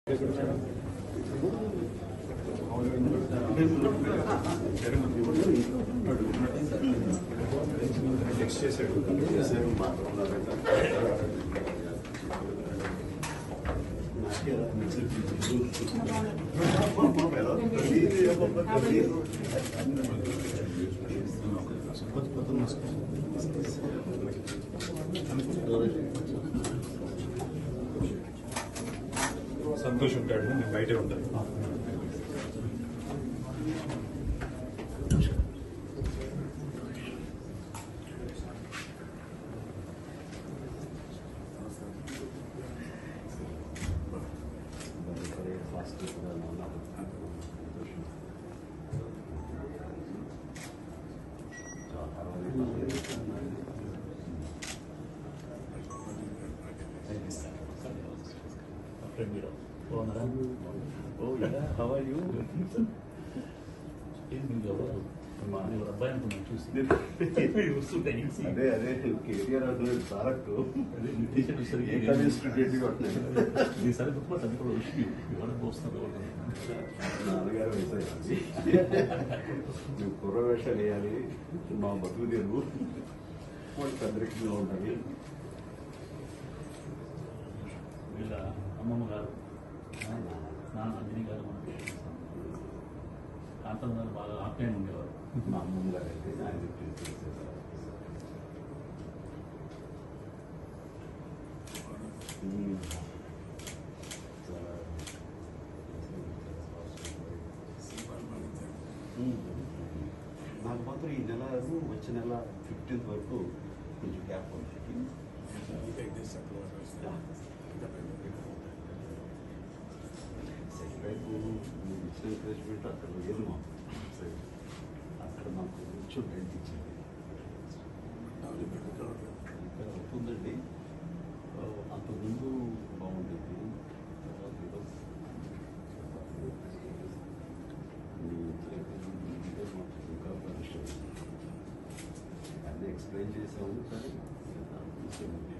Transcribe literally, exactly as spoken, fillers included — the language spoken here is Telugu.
సంతోష్ ఉంటాడు, నేను బయటే ఉంటాను. Oh yeah, how are you? అబ్బాయి అనుకున్నాను చూసి అదే అదే కేటీఆర్ అవుతుంది ప్రోడక్ట్ ఈసారి గుర్తుపట్టి అది కూడా విషయం ఎవరికి వస్తున్నారు నాన్నగారు నువ్వు కుర్ర వేషాలు వేయాలి, మా బతుకు తెరువు వాళ్ళకి అదృష్టంగా ఉంటుంది. వీళ్ళ అమ్మమ్మ గారు నాన్న అంజనీ గారు మనకి కాంతం గారు బాగా ఆప్యాయంగా ఉండేవారు. మా అమ్మమ్మ గారు అయితే ఆయన నాకు మాత్రం ఈ నెల వచ్చే నెల ఫిఫ్టీన్త్ వరకు కొంచెం గ్యాప్ ఉంది. రేపు మీరు ఇచ్చిన ఎంకరేజ్మెంట్ అక్కడ లేదు మాకు, అక్కడ మాకు కొంచెం బయట ఇచ్చింది. ఇక్కడ అవుతుందండి, అంతకుముందు బాగుండేది. తర్వాత ఏదో మాకు ఇంకా పరిశ్రమ అన్నీ ఎక్స్ప్లెయిన్ చేసాము, కానీ